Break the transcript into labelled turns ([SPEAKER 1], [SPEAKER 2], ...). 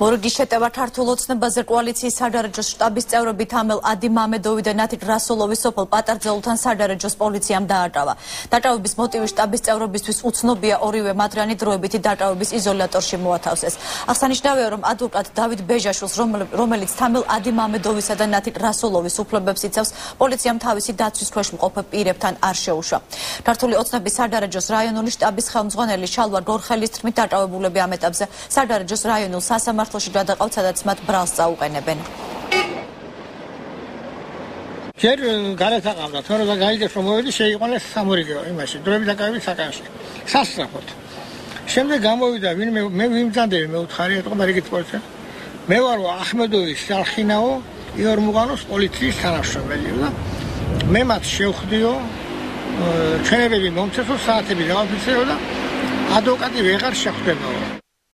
[SPEAKER 1] მორუგის შეტევა ქართულ ოცნებაზე კოალიციის სადარაჯო შტაბის წევრობით ამელ ადი მამედოვი და ნათი რასოლოვი სოფელ პატარძელთან სადარაჯოს პოლიციამ დააკრავა. დაკრავების მოტივი შტაბის წევრობისთვის უცნობია, ორივე მათგანი დროებითი დაკრავების იზოლატორში მოათავსეს. აღსანიშნავია, რომ ადვოკატ დავით ბეჟაშვილს, რომელიც თამელ ადი მამედოვისა და ნათი რასოლოვის უფლებებს იცავს, პოლიციამ თავისი დაცვის ქვეშ მყოფ პირებთან არ შეუშვა. ქართული ოცნების სადარაჯოს რაიონული შტაბის ხელმძღვანელი შალვა გორხელის თქმით, დაკრავებულები ამ ეტაპზე სადარაჯოს რაიონულ სასამართლოში გადაყავთ, სადაც მათ ბრალს წაუყენებენ.
[SPEAKER 2] ჯერ გარეთაყავდა, თორე გაიგეს რომ მოვედი, შეიყვანეს სამორიგეო იმაში, დროებით დაკავების საკანში. სასწრაფოდ. შემდეგ გამოვიდა ვინმე მე ვიმძანდები მეუთხარი ეთყობა რიგით პოლიცია. მე ვარ აჰმედოვის სალხინაო იორმუღანოს პოლიციის თანამშრომელი და მე მათ შევხვდიო, ჩვენებები მომწესო, საათები დავაფიქსირო და ადვოკატი ვეღარ შეხვდებაო.